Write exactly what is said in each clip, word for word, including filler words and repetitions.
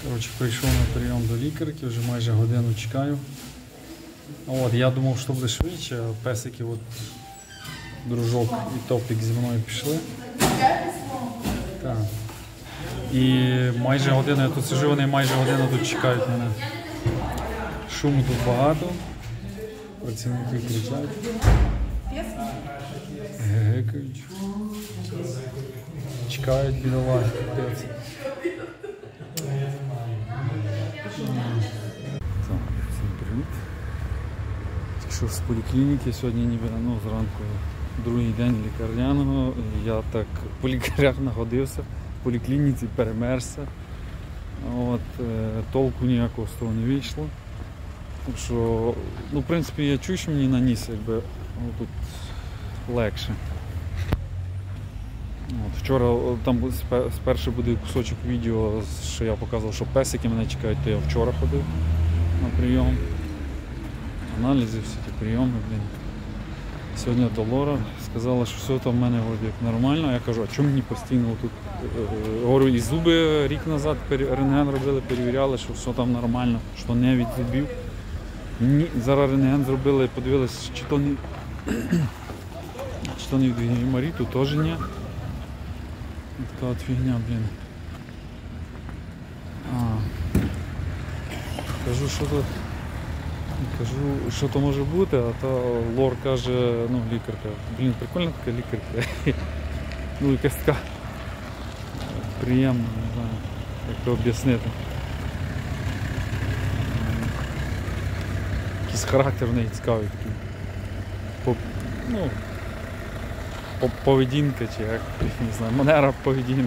Коротше, прийшов на прийом до лікарки, вже майже годину чекаю. От, я думав, що буде швидше, а песики, от, дружок і топік зі мною пішли. Так. І майже годину я тут сижу, вони майже годину тут чекають мене. Шуму тут багато. Працівники кричать. Гекають. Чекають бідолахи, капець. Всім привіт. Якщо з поліклініки сьогодні ніби ну, зранку другий день лікарняного, я так по лікарях нагодився, в поліклініці перемерзся. От, толку ніякого з того не вийшло. Так що, ну, в принципі, я чую, що мені на ніс, якби, ну, тут легше. От, вчора, там спершу буде кусочок відео, що я показував, що песики мене чекають, то я вчора ходив на прийом. Аналізи, всі ті прийоми, блін. Сьогодні до Лора сказала, що все там в мене як нормально. Я кажу, а чому мені постійно тут? Говорю, і зуби рік назад рентген робили, перевіряли, що все там нормально, що не від зубів. Ні, зараз рентген зробили, подивилися, чи то не, чи то не від гемориту, теж ні. Така от фігня, блін. А. Кажу, що то, кажу, що то може бути, а то Лор каже, ну, лікарка, блін, прикольна така лікарка. Ну, якась така приємна, не знаю, як то об'яснити. Якийсь характер в неї цікавий такий. По, ну, по, поведінка чи як, не знаю, манера поведінки.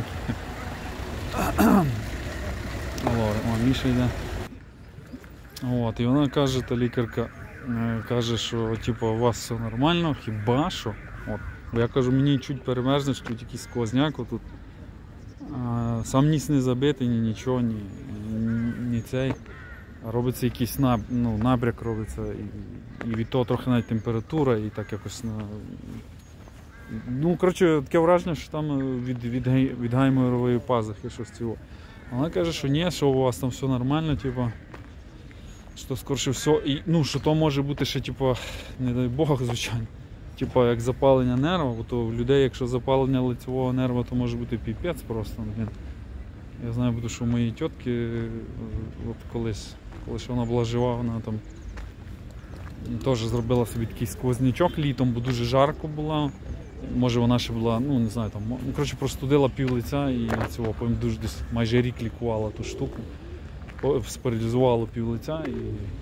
Лора, о, Міша йде. От, і вона каже, та лікарка, каже, що типу, у вас все нормально, хіба що? От. Бо я кажу, мені чуть перемерзнеш, тут якийсь сквозняк, отут. А, сам ніс не забитий, ні нічого, ні, ні, ні цей. Робиться якийсь наб, ну, набряк робиться, і, і від того трохи навіть температура, і так якось на... Ну, коротше, таке враження, що там від, від, від гайморової пазухи щось цього. Вона каже, що ні, що у вас там все нормально, типу, що скорше все, і, ну, що то може бути ще, типу, не дай Бог, звичайно, типу, як запалення нерва, бо то в людей, якщо запалення лицевого нерва, то може бути піпець просто, блін. Я знаю, бо що у моєї тітки, от колись, коли вона була жива, вона там теж зробила собі такий сквознячок літом, бо дуже жарко було. Може вона ще була, ну не знаю, там, ну, коротше, простудила пів лиця і цього, потім дуже десь майже рік лікувала ту штуку. Спаралізувало пів лиця і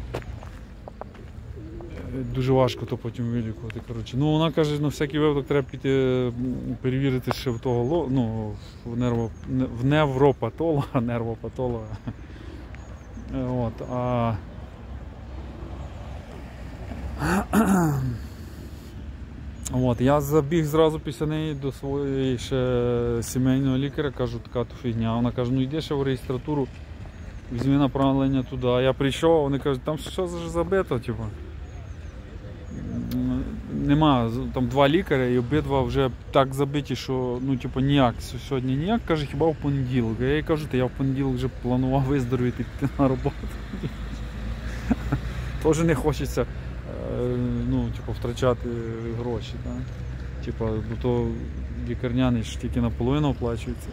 дуже важко то потім вилікувати. Коротше. Ну, вона каже, на всякий випадок треба піти перевірити ще в того, ну, в, нерво, в невропатолога, нервопатолога. От, а... От, я забіг зразу після неї до своєї ще сімейного лікаря, кажу, така то фігня. Вона каже, ну йди ще в реєстратуру, візьми направлення туди. А я прийшов, вони кажуть, там що забито, типу. Нема, там два лікаря і обидва вже так забиті, що ну типу ніяк, сьогодні ніяк, каже, хіба в понеділок. Я їй кажу, та я в понеділок вже планував виздоровіти і піти на роботу. Теж не хочеться, ну, типу, втрачати гроші, так? Типу, бо то лікарняний ж тільки наполовину оплачується.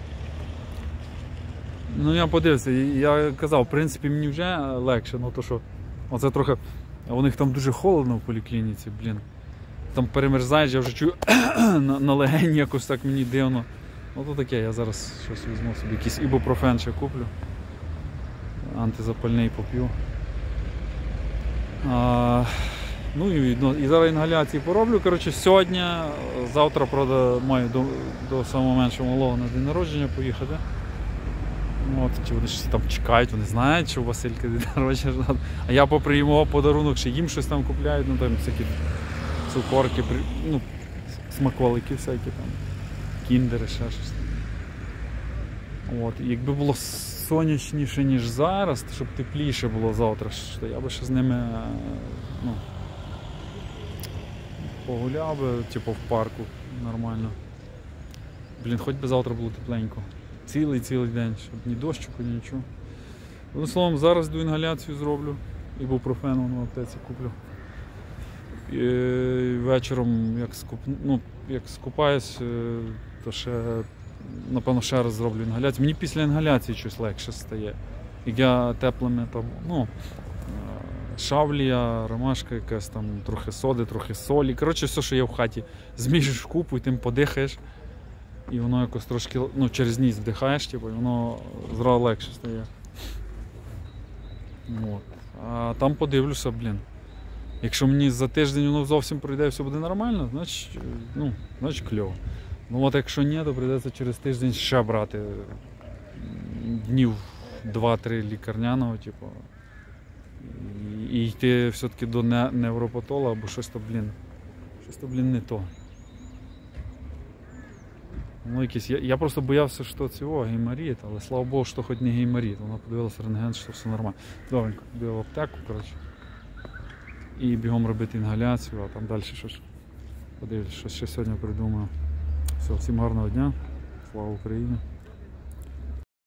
Ну я подивився, я казав, в принципі мені вже легше, ну то що, оце трохи, у них там дуже холодно в поліклініці, блін. Там перемерзаєш, я вже чую на, на легені якось так мені дивно. Ну то таке, я зараз щось візьму собі, якийсь ібупрофен ще куплю, антизапальний поп'ю. А, ну і, ну і зараз інгаляції пороблю, коротше, сьогодні, завтра, правда, маю до, до самого меншого малого на день народження поїхати. От, ті вони ж там чекають, вони знають, що у Василька день народження. А я попри його подарунок ще їм щось там купляють, ну там всякі цукорки, ну, смаколики всякі там, кіндери, ще щось. От, якби було сонячніше, ніж зараз, щоб тепліше було завтра, то я би ще з ними, ну, погуляв би, типу, в парку нормально. Блін, хоч би завтра було тепленько. Цілий-цілий день, щоб ні дощику, ні нічого. Одним словом, зараз до інгаляцію зроблю, ібупрофен в аптеці куплю. І вечором, як, скуп... ну, як скупаюсь, то ще, напевно, ще раз зроблю інгаляцію. Мені після інгаляції щось легше стає. Як я теплими там, ну, шавлія, ромашка якась там, трохи соди, трохи солі. Коротше, все, що є в хаті, змішиш в купу і тим подихаєш. І воно якось трошки, ну, через ніс вдихаєш, типу, і воно зразу легше стає. От. А там подивлюся, блін. Якщо мені за тиждень воно зовсім пройде і все буде нормально, значить, ну, значить кльово. Ну от якщо ні, то прийдеться через тиждень ще брати днів два-три лікарняного, типу. І, і йти все-таки до невропатолога, або щось то, блін, щось то, блін, не то. Ну, якісь, я, я просто боявся, що це о, гейморит, але слава Богу, що хоч не гейморит. Вона подивилася рентген, що все нормально. Добренько, біла в аптеку, коротше. І бігом робити інгаляцію, а там далі щось подивлюсь, що ще сьогодні придумаю. Все, всім гарного дня, слава Україні!